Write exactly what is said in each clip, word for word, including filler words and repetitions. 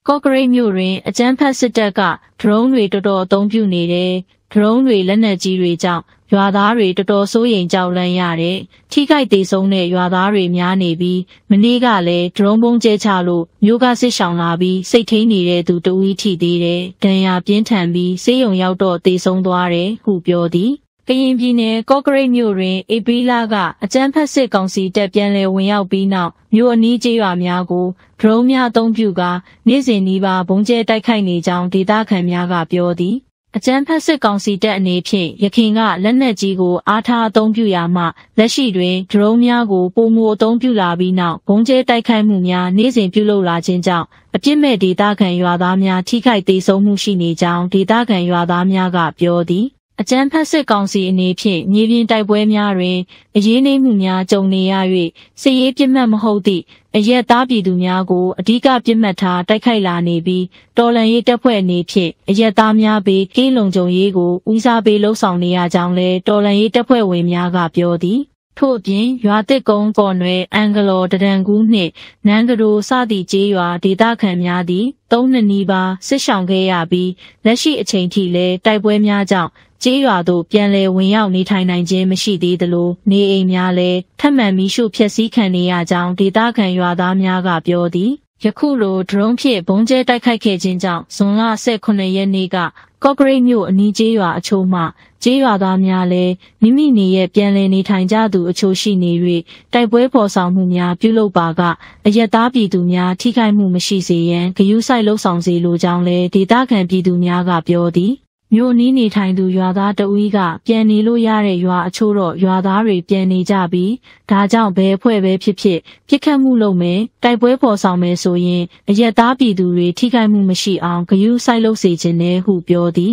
ကော့ကရိတ်မြို့တွင်အကြမ်းဖက်စစ်တပ်ကဒရုန်းတွေတော်တော်အသုံးပြုနေတယ်။ဒရုန်းတွေလက်နက်ကြီးတွေကြောင့်ရွာသားတွေတော်တော်စိုးရိမ်ကြောက်လန့်ရတယ်။ထိခိုက်ဒေဆုံးတဲ့ရွာသားတွေများနေပြီးမနေ့ကလည်းဒရုန်းပုံးကျဲချလို့မြို့ကစစ်ရှောင်လာပြီးစိတ်ထိန်နေတဲ့သူတဦးထိသေးတယ်။ဒဏ်ရာပြင်းထန်ပြီးဆေးရုံရောက်တော့သေဆုံးသွားတယ်ဟုပြောသည်။ကရင်ပြည်နယ်ကော့ကရိတ်မြို့တွင်ဧပြီလကအကြမ်းဖက်စစ်ကောင်စီတပ်ပြန်လည်ဝင်ရောက်ပြီးနောက်မြို့အနီးကျေးရွာများကိုဒရုန်းများအသုံးပြုကာနေ့စဉ်နီးပါးဘုံကျဲတိုက်ခိုက်နေကြောင်းဒေသခံများကပြောသည်အကြမ်းဖက်စစ်ကောင်စီတပ်အနေဖြင့်ရခိုင်ကလက်နက်ကြီးကိုအားထားအသုံးပြုရာမှလက်ရှိတွင်ဒရုန်းများကိုပုံမူအသုံးပြုလာပြီးနောက်ဘုံကျဲတိုက်ခိုက်မှုများနေ့စဉ်ပြုလုပ်လာခြင်းကြောင့်အပြစ်မဲ့ဒေသခံရွာသားများထိခိုက်ဒေဆုံးမှုရှိနေကြောင်းဒေသခံရွာသားများကပြောသည်အကြမ်းဖက်စစ်ကောင်စီအနေဖြင့်မြေပြင်တိုက်ပွဲများတွင်အရေးနှိမ့်မှုများကြုံနေရ၍စစ်ရေးပြစ်မှတ်မဟုတ်သည့်အရက်သားပြည်သူများကိုအဓိကပြစ်မှတ်ထားတိုက်ခိုက်လာနေပြီးတော်လှန်ရေးတပ်ဖွဲ့အနေဖြင့်အရက်သားများဘေးကင်းလုံခြုံရေးကိုဦးစားပေးလှုံ့ဆော်နေရကြောင်းလည်းတော်လှန်ရေးတပ်ဖွဲ့ဝင်များကပြောသည်ထို့အပြင်ရွာတစ်ကုန်းကော်နွယ်အန်ဂလော်တဒန်ကူးနှင့်နန်းကတိုစသည့်ကျေးရွာဒေသခံများသည်သုံးနှစ်နီးပါးစစ်ရှောင်ခဲ့ရပြီးလက်ရှိအချိန်ထိလည်းတိုက်ပွဲများကြောင့်ကျေးရွာသို့ပြန်လည်ဝင်ရောက်နေထိုင်နိုင်ခြင်းမရှိသေးသလိုနေအိမ်များလည်းထပ်မံမီးရှို့ဖျက်ဆီးခံနေရကြောင်းဒေသခံရွာသားများကပြောသည်ယခုလိုဒရုန်းဖြင့်ဘုံကျဲတိုက်ခိုက်ခဲ့ခြင်းကြောင့်ဇွန်လ၁၈ရက်နေ့ကကော့ကရိတ်မြို့အနီးကျေးရွာအချို့မှကျေးရွာသားများလည်းမိမိနေရဲ့ပြန်လည်နေထိုင်ကြသူအချို့ရှိနေ၍တိုက်ပွဲဖော်ဆောင်မှုများပြုလုပ်ပါကအရက်သားပြည်သူများထိခိုက်မှုမရှိစေရန်ဂရုစိုက်လှုံ့ဆော်စေလိုကြောင်းလည်းဒေသခံပြည်သူများကပြောသည်မြို့နီးနေထိုင်သူရွာသားတဦးကပြန်နေလို့ရတဲ့ရွာအချို့တော့ရွာသားတွေပြန်နေကြပြီးဒါကြောင့်ဘယ်အဖွဲ့ပဲဖြစ်ဖြစ်ပြစ်ခတ်မှုလုပ်မယ်တိုက်ပွဲဖော်ဆောင်မယ်ဆိုရင်အရက်သားပြည်သူတွေထိခိုက်မှုမရှိအောင်ဂရုစိုက်လုပ်စေခြင်းနဲ့ဟုပြောသည်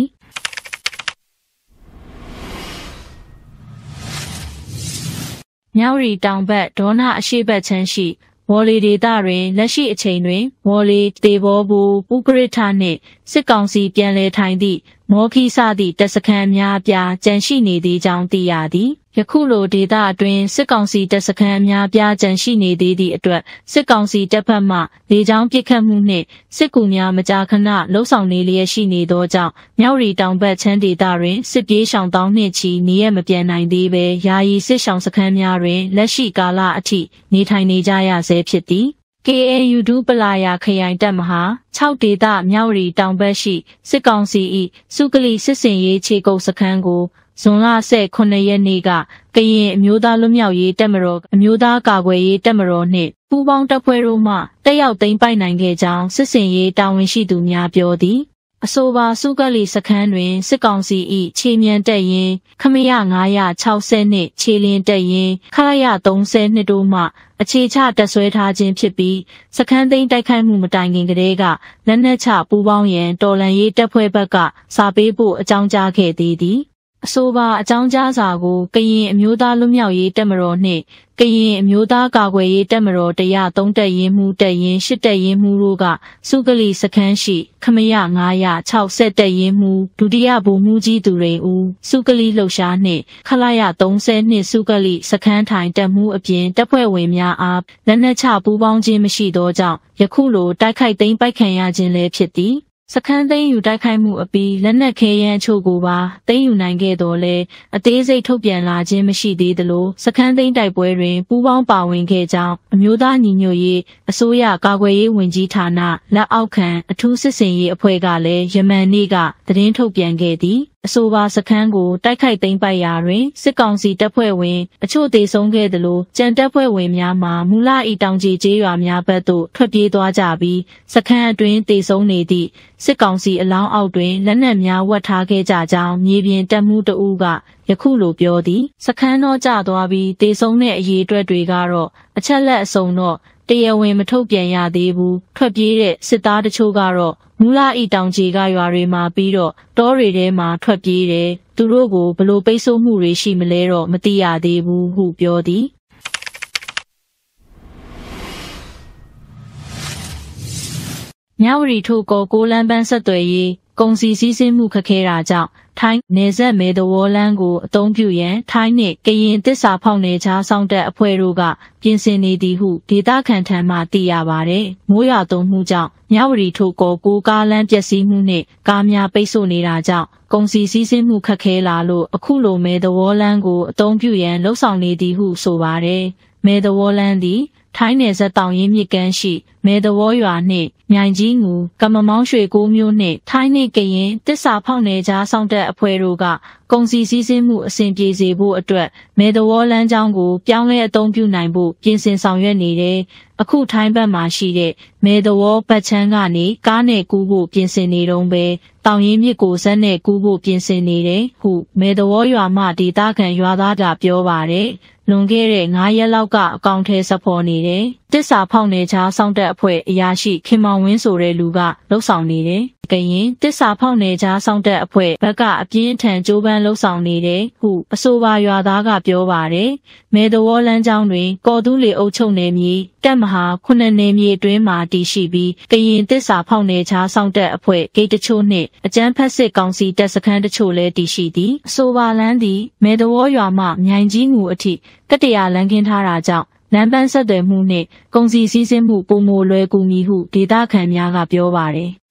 မြောက်ရီတောင်ဘက်ဒေါနာအရှိတ်ဘက်ချမ်းရှိဝေါ်လီဒေသတွင်လက်ရှိအချိန်တွင်ဝေါ်လီတေဘောဘူပူကရစ်ထနှင့်စစ်ကောင်စီပြန်လည်ထိုင်သည့်မော်ခီစသည့်တပ်စခန်းများအပြားကျန်ရှိနေသေးကြောင်းသိရသည်ယခုလိုဒေသအတွင်းစစ်ကောင်စီတပ်စခန်းများပြားကျန်ရှိနေသေးသည့်အတွက်စစ်ကောင်စီတပ်ဖက်မှလေကြောင်းပစ်ခတ်မှုနှင့်စစ်ကူများမကြာခဏလှုံ့ဆော်နေလျက်ရှိနေသောကြောင့်မြောက်ရီတောင်ဘက်ချမ်းဒေသတွင်စစ်ပြေးရှောင်တောင်းနှင့်ချီနေရမပြန်နိုင်သေးဘဲယာယီစစ်ရှောင်စခန်းများတွင်လက်ရှိကာလအထိနေထိုင်နေကြရဆဲဖြစ်သည် ကေအေယူ ဒူပလာယာခရိုင်တပ်မဟာ၆ဒေသမြောက်ရီတောင်ဘက်ရှိစစ်ကောင်စီ၏စုကလိစစ်စင်ရေးခြေကုပ်စခန်းကိုဇွန်လ၁၈ရက်နေ့ကကရင်အမျိုးသားလွတ်မြောက်ရေးတပ်မတော်အမျိုးသားကာကွယ်ရေးတပ်မတော်နှင့်ပူးပေါင်းတပ်ဖွဲ့တို့မှတက်ရောက်သိမ်းပိုက်နိုင်ခဲ့ကြောင်းစစ်စင်ရေးတာဝန်ရှိသူများပြောသည်အဆိုပါစုကလီစခန်းတွင်စစ်ကောင်စီ၏ခြေမြန်တပ်ရင်းခမရ၅၆၀နှင့်ခြေလင်းတပ်ရင်းခရရ၃၂တို့မှအခြေချတပ်ဆွဲထားခြင်းဖြစ်ပြီးစခန်းသိမ်းတိုက်ခိုက်မှုမတိုင်ခင်ကတည်းကလက်နက်ချပူးပေါင်းရန်တော်လှန်ရေးတပ်ဖွဲ့ဘက်ကစာပေးဖို့အကြောင်းကြားခဲ့သေးသည်အဆိုပါအကြောင်းကြားစာကိုကရင်အမျိုးသားလွတ်မြောက်ရေးတပ်မတော်နှင့်ကရင်အမျိုးသားကာကွယ်ရေးတပ်မတော်၁၀၃တပ်ရင်းမှုတပ်ရင်း၈တပ်ရင်းမှုတို့ကစုကလီစခန်းရှိခမရ၅၆၀တပ်ရင်းမှုဒုတိယဗိုလ်မှူးကြီးသူရိန်ဦးစုကလီလှုပ်ရှားနှင့်ခလာရ၃၀စုကလီစခန်းထိုင်တပ်မှုအပြင်တပ်ဖွဲ့ဝင်များအားလက်နက်ချပူးပေါင်းခြင်းမရှိသောကြောင့်ယခုလိုတိုက်ခိုက်သိမ်းပိုက်ခံရခြင်းလည်းဖြစ်သည်စခန်းသိမ်းယူတိုက်ခိုက်မှုအပြီးလက်နက်ခဲယမ်းအချို့ကိုပါသိမ်းယူနိုင်ခဲ့တော်လဲအသေးစိတ်ထုတ်ပြန်လာခြင်းမရှိသေးသလိုစခန်းသိမ်းတိုက်ပွဲတွင်ပူးပေါင်းပါဝင်ခဲ့ကြောင်းအမျိုးသားညီညွတ်ရေးအစိုးရကာကွယ်ရေးဝန်ကြီးဌာနလက်အောက်ခံအထူးစစ်စင်ရေးအဖွဲ့ကလည်းယမန်နေ့ကသတင်းထုတ်ပြန်ခဲ့သည်အဆိုပါစခန်းကိုတိုက်ခိုက်သိမ်းပိုက်ရာတွင်စစ်ကောင်စီတပ်ဖွဲ့ဝင်အချို့သေဆုံးခဲ့သလိုကြံတပ်ဖွဲ့ဝင်များမှာမူလဤတောင်ကြီးကျေးရွာများဘက်သို့ထွက်ပြေးသွားကြပြီးစခန်းအတွင်းသေဆုံးနေသည့်စစ်ကောင်စီအလောင်းအောက်တွင်လက်နက်များဝတ်ထားခဲ့ကြကြောင်းမြေပြင်တပ်မှုတဦးကယခုလိုပြောသည်စခန်းတော့ကျသွားပြီးသေဆုံးတဲ့အရေးအတွက်တွေကတော့အချက်လက်အစုံတော့တရားဝင်မထုတ်ပြန်ရသေးဘူးထွက်ပြေးတဲ့စစ်သားတချို့ကတော့မူလဤတောင်ကြီးကရွာတွေမှာပြီးတော့တောတွေထဲမှာထွက်ပြေးတယ်သူတို့ကိုဘလို့ပိတ်ဆို့မှုတွေရှိမလဲတော့မသိရသေးဘူးဟုပြောသည်မြဝတီထိုးကောကိုလန်းပန်းဆက်သွယ်ရေးကုန်စည်စည်းစိမ်မှုခက်ခဲတာကြောင့်ထိုင်းနယ်စပ်မဲတဝေါလန်းကိုအသုံးပြုရန်ထိုင်းနှင့်ကရင်တစ္ဆာဖောက်နယ်ခြားစောင့်တပ်အဖွဲ့တို့ကပြင်ဆင်နေသည်ဟုဒေသခံထံမှသိရပါသည်။မိုးရွာသွန်းမှုကြောင့်မြဝတီထိုကောကိုကားလမ်းပျက်စီးမှုနှင့်ကားများပိတ်ဆို့နေတာကြောင့်ကုန်စည်စည်းစိမ်မှုခက်ခဲလာလို့အခုလိုမဲတဝေါလန်းကိုအသုံးပြုရန်လှုံ့ဆော်နေသည်ဟုဆိုပါတယ်။မဲတဝေါလန်းသည်ထိုင်းနယ်စပ်တောင်ရင်းမြစ်ကမ်းရှိမဲတဝေါရွာနှင့်မြိုင်ကြီးငူကမ္မမောင်းရွှေကိုမျိုးနှင့်ထိုင်းနှင့်ကရင်တစ္ဆာဖောက်နယ်ခြားစောင့်တပ်အဖွဲ့တို့ကကုန်စည်စည်းစိမ်မှုအဆင်ပြေစေဖို့အတွက်မဲတဝေါလမ်းကြောင်းကိုပြောင်းလဲအသုံးပြုနိုင်ဖို့ပြင်ဆင်ဆောင်ရွက်နေတယ်။အခုထိုင်းဘက်မှာရှိတဲ့မဲတဝေါဘက်ချမ်းကနေကားနဲ့ကူးဖို့ပြင်ဆင်နေတုန်းပဲတောင်ရင်းမြစ်ကိုဇက်နဲ့ကူးဖို့ပြင်ဆင်နေတယ်ဟုမဲတဝေါရွာမှဒေသခံရွာသားကပြောပါတယ်။လွန်ခဲ့တဲ့ငါးရက်လောက်ကအကောင့်ထဲစဖော်နေတယ်။တစ္ဆာဖောက်နယ်ခြားစောင့်တပ်အဖွဲ့အရာရှိခင်မောင်ဝင်းဆိုတဲ့လူကလှုပ်ဆောင်နေတယ်။ကရင်တစ္ဆာဖောက်နယ်ခြားစောင့်တပ်အဖွဲ့ဘက်ကအပြင်းအထန်ကြိုးပမ်းလှုပ်ဆောင်နေတယ်ဟုအဆိုပါရွာသားကပြောပါတယ်။မဲတဝေါလမ်းကြောင်းတွင်ကော်တူးလေအုပ်ချုပ်နယ်မြေတပ်မဟာခုနှစ်နယ်မြေအတွင်းမှာတည်ရှိပြီးကရင်တစ္ဆာဖောက်နယ်ခြားစောင့်တပ်အဖွဲ့ဂိတ်တချို့နှင့်အကြမ်းဖက်စစ်ကောင်စီတပ်စခန်းတချို့လည်းတည်ရှိသည်။အဆိုပါလမ်းသည်မဲတဝေါရွာမှမြိုင်ကြီးငူအထိကတရလမ်းခင်းထားတာကြောင့်လမ်းပန်းဆက်သွယ်မှုနှင့်ကုန်စည်စည်းစိမ်မှုပုံမိုလွယ်ကူမည်ဟုဒေသခံများကပြောပါတယ်။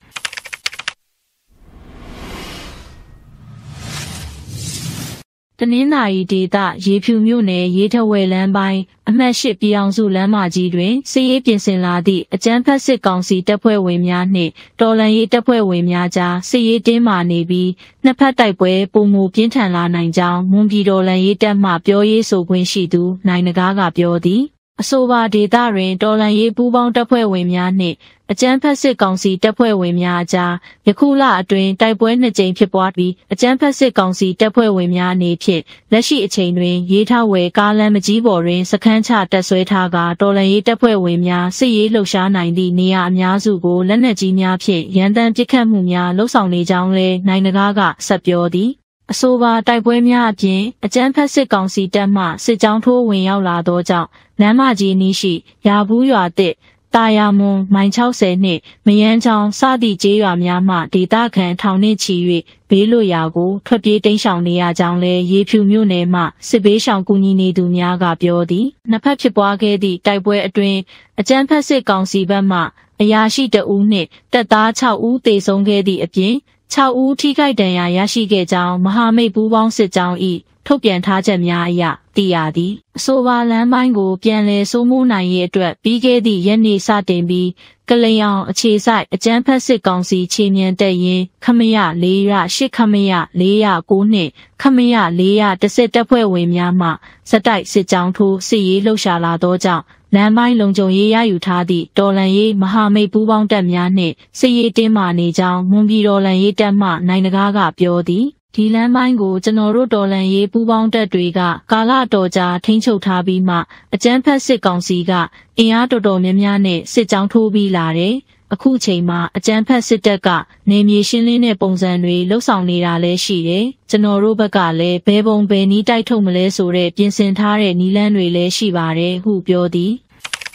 တနင်္သာရီဒေသရေဖြူမြို့နယ်ရေထဝယ်လမ်းပိုင်းအမှတ်၈ပြည်အောင်စုလမ်းမကြီးတွင်စစ်ရေးပြင်ဆင်လာသည့်အကြမ်းဖက်စစ်ကောင်စီတပ်ဖွဲ့ဝင်များနှင့်တော်လှန်ရေးတပ်ဖွဲ့ဝင်များကြားစစ်ရေးတင်းမာနေပြီးနှစ်ဖက်တိုက်ပွဲပုံမူပြင်းထန်လာနိုင်ကြောင်းမွန်ပြည်တော်လှန်ရေးတပ်မှပြောရေးဆိုခွင့်ရှိသူနိုင်နဂါးကပြောသည်အဆိုပါဒေသတွင်တော်လှန်ရေးပူးပေါင်းတပ်ဖွဲ့ဝင်များနှင့်အကြမ်းဖက်စစ်ကောင်စီတပ်ဖွဲ့ဝင်များအကြားယခုလအတွင်းတိုက်ပွဲနှစ်ကြိမ်ဖြစ်ပွားပြီးအကြမ်းဖက်စစ်ကောင်စီတပ်ဖွဲ့ဝင်များအနေဖြင့်လက်ရှိအချိန်တွင်ရေးထားဝယ်ကားလမ်းမကြီးပေါ်တွင်စခန်းချတပ်ဆွဲထားကတော်လှန်ရေးတပ်ဖွဲ့ဝင်များစစ်ရေးလှုပ်ရှားနိုင်သည့်နေရာအများစုကိုလက်နက်ကြီးများဖြင့်ရန်တမ်းပစ်ခတ်မှုများလှုံ့ဆော်နေကြောင်းလည်းနိုင်နဂါးကဆက်ပြောသည်အဆိုပါတိုက်ပွဲများအပြင်အကြမ်းဖက်စစ်ကောင်စီတပ်မှစစ်ကြောင်းထိုးဝင်ရောက်လာသောကြောင့်လမ်းမကြီးနီးရှိရာဘူးရွာတစ်တာယာမွန်မိုင်၆၀နှင့်မယန်းချောင်းစသည့်ကျေးရွာများမှဒေသခံထောင်နှင့်ချီ၍ဘေးလွတ်ရာကိုထွက်ပြေးတိမ်းရှောင်နေရကြောင်းလည်းရေဖြူမြို့နယ်မှစစ်ဘေးရှောင်ကူညီနေသူများကပြောသည်နှစ်ဖက်ဖြစ်ပွားခဲ့သည့်တိုက်ပွဲအတွင်းအကြမ်းဖက်စစ်ကောင်စီဘက်မှအရာရှိတဦးနှင့်တပ်သား၆ဦးသေဆုံးခဲ့သည့်အပြင်၆ဦးထိခိုက်ဒဏ်ရာရရှိခဲ့ကြောင်းမဟာမိတ်ပူးပေါင်းစစ်ကြောင်း၏ထုတ်ပြန်ထားချက်များအရသိရသည်အဆိုပါလမ်းပိုင်းကိုပြန်လည်စိုးမိုးနိုင်ရေးအတွက်ပြီးခဲ့သည့်ရက်နေ့စတင်ပြီးကလျောင်အခြေဆိုင်အကြမ်းဖက်စစ်ကောင်စီခြေမြန်တပ်ရင်းခမရ၄ရ၈ခမရ၄ရ၉နှင့်ခမရ၄ရ၁၀တပ်ဖွဲ့ဝင်များမှစတိုက်စစ်ကြောင်းထိုးစစ်ရေးလှုပ်ရှားလာသောကြောင့်လမ်းပိုင်းလုံခြုံရေးရယူထားသည့်တော်လှန်ရေးမဟာမိတ်ပူးပေါင်းတပ်များနှင့်စစ်ရေးတင်းမာနေကြောင်းမွန်ပြည်တော်လှန်ရေးတပ်မှနိုင်နဂါးကပြောသည်ဒီလမ်းပိုင်းကိုကျွန်တော်တို့တော်လှန်ရေးပူးပေါင်းတပ်တွေကကာလတော်ကြာထိန်းချုပ်ထားပြီးမှအကြမ်းဖက်စစ်ကောင်စီကအင်အားတော်တော်များများနဲ့စစ်ကြောင်းထိုးပြီးလာတယ်။အခုချိန်မှာအကြမ်းဖက်စစ်တပ်ကနေမြေရှင်းလင်းတဲ့ပုံစံတွေလှုပ်ဆောင်နေတာလည်းရှိတယ်။ကျွန်တော်တို့ဘက်ကလည်းဘယ်ပုံဘယ်နည်းတိုက်ထုတ်မလဲဆိုတဲ့ပြင်ဆင်ထားတဲ့နည်းလမ်းတွေလည်းရှိပါတယ်ဟုပြောသည်။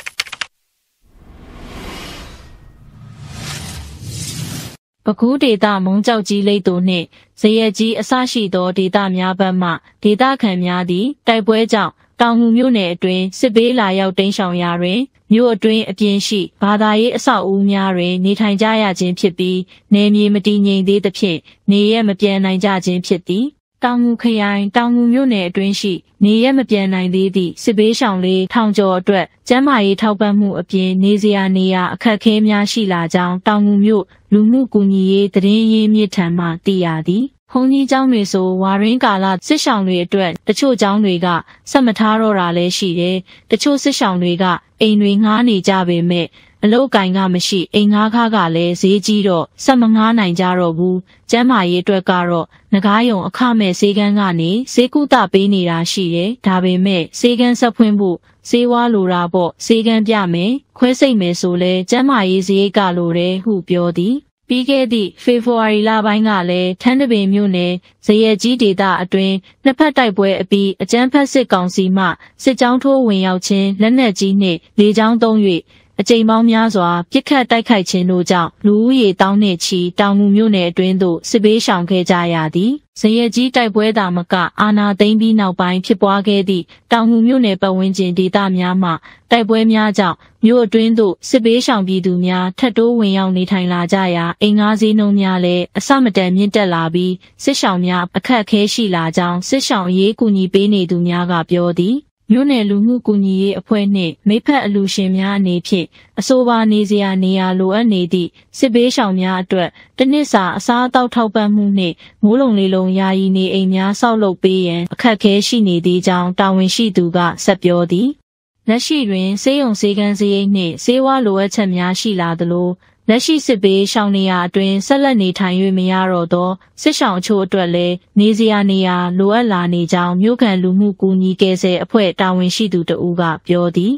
ပဲခူးဒေသမုံကြောက်ကြီးလိတ်တို့နှင့်ဇရက်ကြီးအစရှိသောဒေသများဘက်မှဒေသခံများသည်တိုက်ပွဲကြောင့်တောင်ငူမြို့နယ်အတွင်းစစ်ဘေးလာရောက်တိမ်းရှောင်ရာတွင်မြို့အတွင်းအပြင်ရှိဘာသာရေးအဆောက်အဦများတွင်နေထိုင်ကြရခြင်းဖြစ်ပြီးနေမြေမတည်ငြိမ်သေးသဖြင့်နေရမပြန်နိုင်ကြခြင်းဖြစ်သည်တောင်ငူခရိုင်တောင်ငူမြို့နယ်အတွင်းရှိနေရမပြန်နိုင်သေးသည့်စစ်ဘေးရှောင်လေးထောင်ကျော်အတွက်ကျန်းမာရေးထောက်ပံ့မှုအပြင်နေစရာနေရာအခက်အခဲများရှိလာကြောင်းတောင်ငူမြို့လူမှုကူညီရေးတရင်ရေးမြစ်ထံမှသိရသည်ဘုန်းကြီးကျောင်းတွေဆိုဝါရင်းကာလစစ်ဆောင်တွေအတွက်တချို့ကျောင်းတွေကဆက်မထားတော့တာလည်းရှိတယ်တချို့စစ်ဆောင်တွေကအိမ်တွေငှားနေကြပေမဲ့အလုတ်ကင်ကမရှိအိမ်ငှားခါကလည်းဈေးကြီးတော့ဆက်မငှားနိုင်ကြတော့ဘူးကျန်းမာရေးအတွက်ကတော့ငကားယုံအခမဲ့ဈေးကန်းကနေဈေးကုသပေးနေတာရှိတယ်ဒါပေမဲ့ဈေးကန်းဆက်ဖွင့်ဖို့ဈေးဝါလိုတာပေါ့ဈေးကန်းပြမယ်ခွဲစိတ်မယ်ဆိုလဲကျန်းမာရေးဈေးကလိုတယ်ဟုပြောသည်ပြီးခဲ့သည့်ဖေဖော်ဝါရီလပိုင်းကလည်းထန်းတပင်မြို့နယ်ဇရက်ကြီးဒေသအတွင်းနှစ်ဖက်တိုက်ပွဲအပြီးအကြမ်းဖက်စစ်ကောင်စီမှစစ်ကြောင်းထိုးဝင်ရောက်ခြင်းလက်နက်ကြီးနှင့်လေကြောင်းသုံး၍အကြိမ်ပေါင်းများစွာပြစ်ခတ်တိုက်ခိုက်ခြင်းတို့ကြောင့်လူဦးရေတောင်းနှင့်ချီတောင်ငူမြို့နယ်အတွင်းသို့စစ်ဘေးရှောင်ခဲ့ကြရသည်ဇယက်ကြီးတိုက်ပွဲသာမကအာဏာသိမ်းပြီးနောက်ပိုင်းဖြစ်ပွားခဲ့သည့်တောင်ငူမြို့နယ်ပတ်ဝန်းကျင်ဒေသများမှတိုက်ပွဲများကြောင့်မြို့အတွင်းသို့စစ်ဘေးရှောင်ပြည်သူများထပ်တိုးဝင်ရောက်နေထိုင်လာကြရာအိမ်ငါးဈေးနှုန်းများလည်းအဆမတန်မြင့်တက်လာပြီးစစ်ရှောင်များအခက်အခဲရှိလာကြောင်းစစ်ရှောင်အရေးကူညီပေးနေသူများကပြောသည်မြို့နယ်လူမှုကူညီရေးအဖွဲ့နှင့်မိဖက်အလူရှင်များအနေဖြင့်အဆိုပါနေစရာနေရာလိုအပ်နေသည့်စစ်ဘေးရှောင်များအတွက်တစ်နှစ်စာအစားအသောက်ထောက်ပံ့မှုနှင့်မိုးလုံလေလုံယာယီနေအိမ်များဆောက်လုပ်ပေးရန်အခက်အခဲရှိနေသေးကြောင်းတာဝန်ရှိသူကဆက်ပြောသည်လက်ရှိတွင်ဆေးရုံဆေးကန်းစရိတ်နှင့်ဆေးဝါးလိုအပ်ချက်များရှိလာသလိုလက်ရှိစစ်ဘေးရှောင်နေရာအတွင်းဆက်လက်နေထိုင်၍မရတော့သောစစ်ရှောင်အချို့အတွက်လည်းနေစရာနေရာလိုအပ်လာနေကြောင်းမြို့ခံလူမှုကူညီကယ်ဆယ်အဖွဲ့တာဝန်ရှိသူတဦးကပြောသည်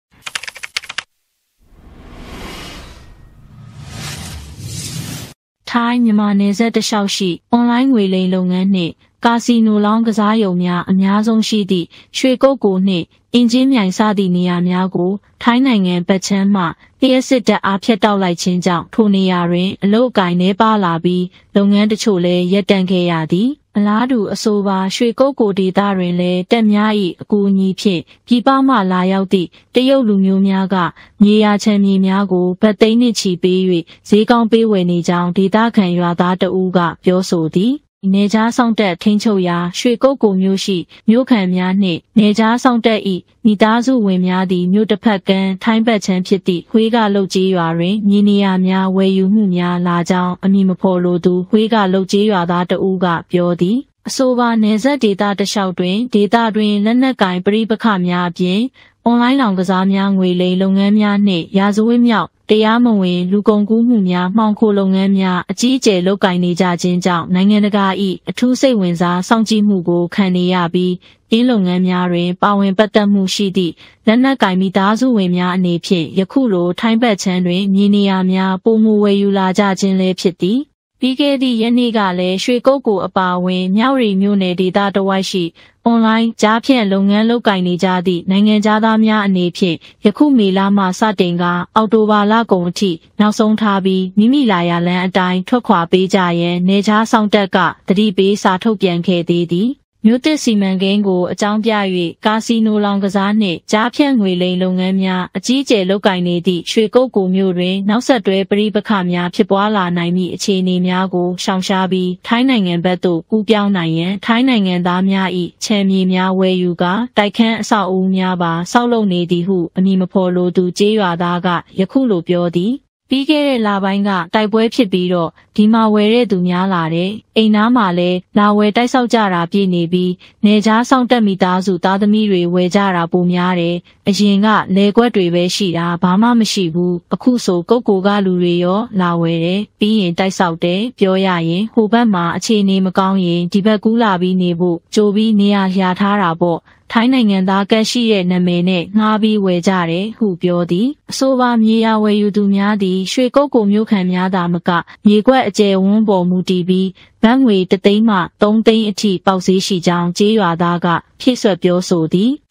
ထိုင်းမြန်မာနယ်စပ်တလျှောက်ရှိအွန်လိုင်းငွေလိမ်လုပ်ငန်းနှင့်ကာစီနိုလောင်းကစားရုံများအများဆုံးရှိသည့်ရွှေကုက္ကိုနှင့်အင်ဂျင်မြိုင်စသည့်နေရာများကိုထိုင်းနိုင်ငံဗတ်ချမ်းမှလျှက်စစ်တပ်အားဖြတ်တောက်လိုက်ခြင်းကြောင့်ထိုနေရာတွင်အလုတ်အကင်နှဲပါလာပြီးလုပ်ငန်းတချို့လည်းရပ်တန့်ခဲ့ရသည်အလားတူအဆိုပါရွှေကုက္ကိုဒေသတွင်လည်းတပ်များ၏အကူအညီဖြင့်ပြည်ပမှလာရောက်သည့်တရုတ်လူမျိုးများကမြေယာချမ်းမြေများကိုဗတ်သိန်းနှင့်ချီပေး၍ဈေးကောင်းပေးဝယ်နေကြောင်းဒေသခံရွာသားတဦးကပြောဆိုသည်နေကြားဆောင်တက်ထိန်းချုပ်ရာရွှေကုက္ကိုမြို့ရှိမြို့ခံများနှင့်နေကြားဆောင်တက်၏မိသားစုဝင်များသည့်မြို့တစ်ဖက်ကမ်းထိုင်းဘက်ချမ်းဖြစ်သည့်ဝှေးကလုတ်ကြီးရွာတွင်မြေနေရာများဝယ်ယူမှုများလာကြောင်းအမည်မဖော်လိုသူဝှေးကလုတ်ကြီးရွာသားတဦးကပြောသည်အဆိုပါနယ်စပ်ဒေသတလျှောက်တွင်ဒေသတွင်လက်နက်ကင်ပဋိပက္ခများအပြင်အွန်လိုင်းလောင်ကစားများငွေလိမ်လုပ်ငန်းများနှင့်ရာဇဝတ်မြောက်တရားမဝင်လူကုန်ကူးမှုများမှောင်ခိုလုပ်ငန်းများအကြီးအကျယ်လုပ်ကိုင်နေကြခြင်းကြောင့်နိုင်ငံတကာ၏အထူးစိတ်ဝင်စားစောင့်ကြည့်မှုကိုခံနေရပြီးအင်းလုပ်ငန်းများတွင်ပါဝင်ပတ်သက်မှုရှိသည့်လက်နက်ကင်မိသားစုဝင်များအနေဖြင့်ယခုလိုထိုင်းဘက်ချမ်းတွင်မြေနေရာများပုံမူဝယ်ယူလာကြခြင်းလည်းဖြစ်သည်ပြီးခဲ့သည့်ရက်နေ့ကလည်းရွှေကုက္ကိုအပါအဝင်မြောက်ရီမြို့နယ်ဒေသတဝိုက်ရှိအွန်လိုင်းကြားဖြန့်လုပ်ငန်းလုပ်ကိုင်နေကြသည့်နိုင်ငံသားများအနေဖြင့်ယခုမေလမှစတင်ကအောက်တိုဘာလကုန်အထိနောက်ဆုံးထားပြီးမိမိလာရလမ်းအတိုင်းထွက်ခွာပေးကြရန်နေကြားဆောင်တက်ကသတိပေးစာထုတ်ပြန်ခဲ့သေးသည်မြို့သစ်စီမံကိန်းကိုအကြောင်းပြ၍ကာစီနိုလောင်ကစားနှင့်ကြားဖြန့်ငွေလိမ်လုပ်ငန်းများအကြီးအကျယ်လုပ်ကိုင်နေသည့်ရွှေကုက္ကိုမြို့တွင်နောက်ဆက်တွဲပဋိပက္ခများဖြစ်ပွားလာနိုင်မည့်အခြေအနေများကိုရှောင်ရှားပြီးထိုင်းနိုင်ငံဘက်သို့ကူးပြောင်းနိုင်ရန်ထိုင်းနိုင်ငံသားများ၏ခြံမြေများဝယ်ယူကာတိုက်ခန်းအဆောက်အဦများပါဆောက်လုပ်နေသည်ဟုအမည်မဖော်လိုသူကျေးရွာသားကယခုလိုပြောသည်ပြီးခဲ့တဲ့လပိုင်းကတိုက်ပွဲဖြစ်ပြီးတော့ဒီမှာဝယ်တဲ့သူများလာတယ်အိမ်သားမှာလည်းလာဝယ်တိုက်ဆောက်ကြတာပြည့်နေပြီးနေကြားဆောင်တက်မိသားစုသားသမီးတွေဝယ်ကြတာပိုများတယ်အရင်ကလေကွက်တွေပဲရှိတာဘာမှမရှိဘူးအခုဆိုကုတ်ကိုကလူတွေရောလာဝယ်တယ်ပြီးရင်တိုက်ဆောက်တယ်ပြောရရင်ဟိုဘက်မှာအခြေအနေမကောင်းရင်ဒီဘက်ကူးလာပြီးနေဖို့ကြိုပြီးနေရာရထားတာပေါ့ထိုင်းနိုင်ငံသားကက်ရှိတဲ့နာမည်နဲ့ငှားပြီးဝယ်ကြတယ်ဟုပြောသည်အဆိုပါမြေယာဝယ်ယူသူများသည်ရွှေကုက္ကိုမြို့ခံများသာမကမြေကွက်အကျယ်ဝန်းပေါ်မူတည်ပြီးဘတ်ငွေတစ်သိန်းမှသုံးသိန်းအထိပေါက်ဈေးရှိကြောင်းကျေးရွာသားကဖြည့်ဆွတ်ပြောဆိုသည်